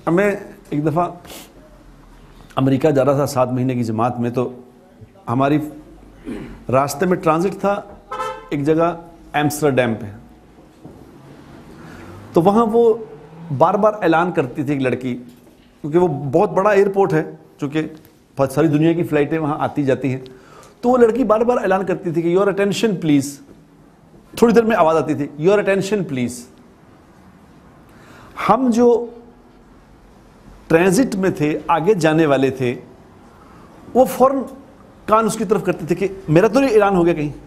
میں ایک دفعہ امریکہ جا رہا تھا 7 مہینے کی جماعت میں، تو ہماری راستے میں ٹرانزٹ تھا ایک جگہ ایمسٹرڈیم پہ. تو وہاں وہ بار بار اعلان کرتی تھی ایک لڑکی، کیونکہ وہ بہت بڑا ایئرپورٹ ہے، چونکہ بہت ساری دنیا کی فلائٹیں وہاں آتی جاتی ہیں. تو وہ لڑکی بار بار اعلان کرتی تھی کہ یور اٹینشن پلیز. تھوڑی دیر میں آواز آتی تھی یور اٹینشن پلیز. ہم جو ٹرانزٹ میں تھے، آگے جانے والے تھے، وہ فوراً کان اس کی طرف کرتے تھے کہ میرا تو نہیں اعلان ہو گیا کہیں.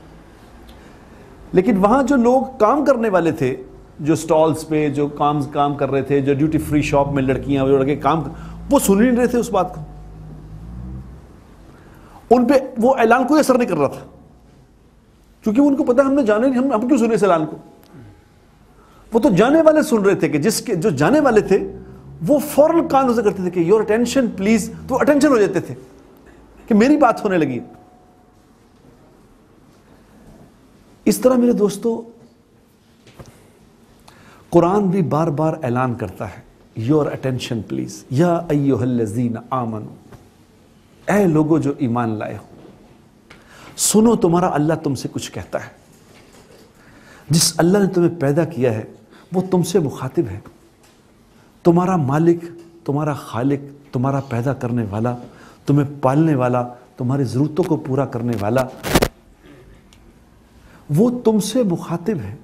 لیکن وہاں جو لوگ کام کرنے والے تھے، جو سٹالز پہ جو کام کر رہے تھے، جو ڈیوٹی فری شاپ میں لڑکیاں جو لڑکے وہ سن ہی نہیں رہے تھے اس بات کو. ان پہ وہ اعلان کوئی اثر نہیں کر رہا تھا، کیونکہ ان کو پتا ہم نے جانے نہیں، ہم کیوں سن رہے اس اعلان کو. وہ تو جانے والے سن رہے تھے کہ جو جانے والے تھے وہ فوراً کان اسے کرتے تھے کہ یور اٹینشن پلیز. تو اٹینشن ہو جاتے تھے کہ میری بات ہونے لگی. اس طرح میرے دوستو قرآن بھی بار بار اعلان کرتا ہے یور اٹینشن پلیز یا ایھا الذین آمنو، اے لوگو جو ایمان لائے ہو، سنو تمہارا اللہ تم سے کچھ کہتا ہے. جس اللہ نے تمہیں پیدا کیا ہے وہ تم سے مخاطب ہے. تمہارا مالک، تمہارا خالق، تمہارا پیدا کرنے والا، تمہیں پالنے والا، تمہاری ضرورتوں کو پورا کرنے والا، وہ تم سے مخاطب ہے.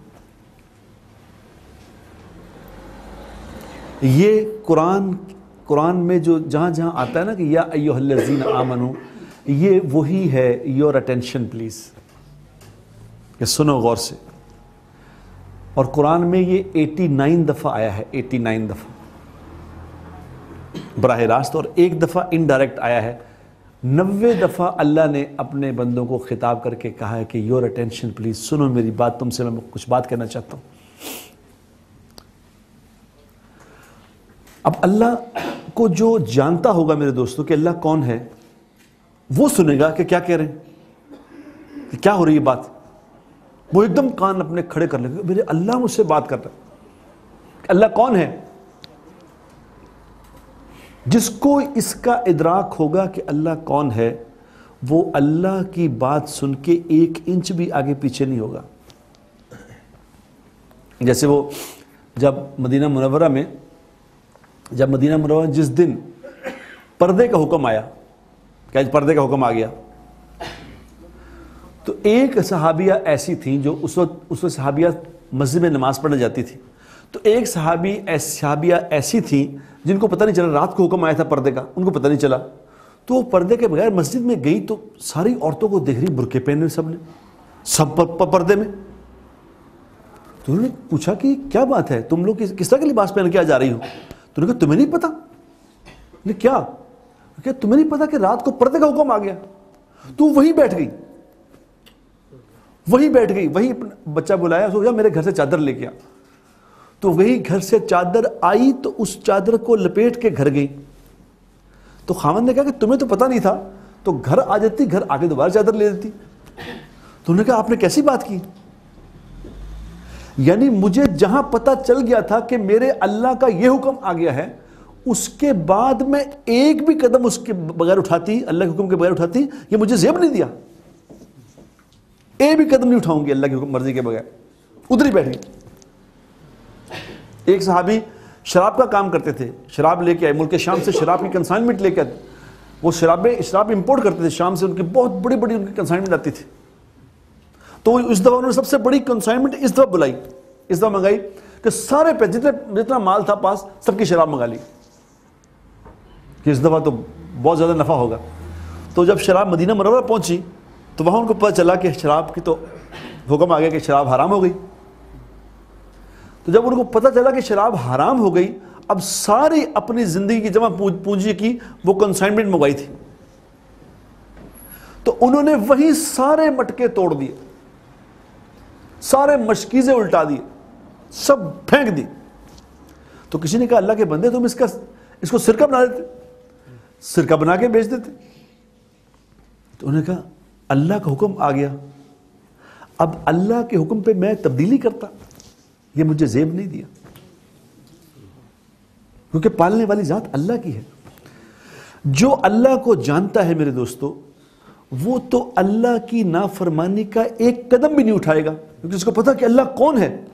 یہ قرآن میں جو جہاں جہاں آتا ہے نا کہ یا ایھا الذین آمنو، یہ وہی ہے یور اٹینشن پلیز، کہ سنو غور سے. اور قرآن میں یہ 89 دفعہ آیا ہے، 89 دفعہ براہ راست، اور 1 دفعہ انڈائریکٹ آیا ہے. 90 دفعہ اللہ نے اپنے بندوں کو خطاب کر کے کہا ہے کہ یور اٹینشن پلیز، سنو میری بات، تم سے میں کچھ بات کہنا چاہتا ہوں. اب اللہ کو جو جانتا ہوگا میرے دوستوں کہ اللہ کون ہے، وہ سنے گا کہ کیا کہہ رہے ہیں، کہ کیا ہو رہی ہے بات. وہ ایک دم کان اپنے کھڑے کر لے گا، میرے اللہ مجھ سے بات کر رہا ہے. اللہ کون ہے؟ جس کو اس کا ادراک ہوگا کہ اللہ کون ہے، وہ اللہ کی بات سن کے 1 انچ بھی آگے پیچھے نہیں ہوگا. جیسے وہ جب مدینہ منورہ میں جس دن پردے کا حکم آیا، کہ پردے کا حکم آ گیا، تو ایک صحابیہ ایسی تھیں جو اس وقت صحابیہ مسجد میں نماز پڑھنے جاتی تھی. تو ایک صحابیہ ایسی تھیں جن کو پتہ نہیں چلا، رات کو حکم آیا تھا پردے کا، ان کو پتہ نہیں چلا. تو وہ پردے کے بغیر مسجد میں گئی تو ساری عورتوں کو دیکھ رہی، برقعے پہنے سب نے، سب پردے میں. تو انہوں نے پوچھا کہ کیا بات ہے، تم لوگ کس طرح کے لباس پہن کے آ جا رہی ہو؟ تو انہوں نے کہا تمہیں نہیں پتا؟ کیا کہ تمہیں نہیں پتا کہ رات کو پردے کا حکم آ گیا؟ تو وہیں بیٹھ گئی، وہیں بچہ بلایا، سو میرے گھر سے چادر لے کے آ. تو وہی گھر سے چادر آئی تو اس چادر کو لپیٹ کے گھر گئی. تو خاوند نے کہا کہ تمہیں تو پتہ نہیں تھا، تو گھر آ جاتی، گھر آ کے دوبارہ چادر لے لیتی. تو انہوں نے کہا آپ نے کیسی بات کی؟ یعنی مجھے جہاں پتہ چل گیا تھا کہ میرے اللہ کا یہ حکم آ گیا ہے، اس کے بعد میں ایک بھی قدم اس کے بغیر اٹھاتی، اللہ کے حکم کے بغیر اٹھاتی، یہ مجھے زیب نہیں دیا. ایک بھی قدم نہیں اٹھاؤں گی اللہ کی مرضی کے بغیر. ادھر ہی بیٹھ گئی. ایک صحابی شراب کا کام کرتے تھے، شراب لے کے آئے، ملک شام سے شراب کی کنسائنمنٹ لے کے آئے. وہ شراب امپورٹ کرتے تھے شام سے، ان کی بہت بڑی ان کی کنسائنمنٹ آتی تھی. تو اس دفعہ انہوں نے سب سے بڑی کنسائنمنٹ اس دفعہ منگائی کہ سارے پہ جتنا مال تھا پاس سب کی شراب منگا لی کہ اس دفعہ تو بہت زیادہ نفع ہوگا. تو جب شراب مدینہ منورہ پہنچی تو وہاں ان کو پتہ چلا کہ شراب کی تو حکم آ گیا کہ شراب حرام ہو گئی. تو جب ان کو پتہ چلا کہ شراب حرام ہو گئی، اب ساری اپنی زندگی کی جمع پونجی کی وہ کنسائنمنٹ منگوائی تھی، تو انہوں نے وہی سارے مٹکے توڑ دیے، سارے مشکیزیں الٹا دیے، سب پھینک دی. تو کسی نے کہا اللہ کے بندے تم اس کو سرکہ بنا دیتے، سرکہ بنا کے بیچ دیتے. تو انہوں نے کہا اللہ کا حکم آ گیا، اب اللہ کے حکم پہ میں تبدیلی کرتا، یہ مجھے زیب نہیں دیا. کیونکہ پالنے والی ذات اللہ کی ہے. جو اللہ کو جانتا ہے میرے دوستو وہ تو اللہ کی نافرمانی کا ایک قدم بھی نہیں اٹھائے گا، کیونکہ اس کو پتا کہ اللہ کون ہے.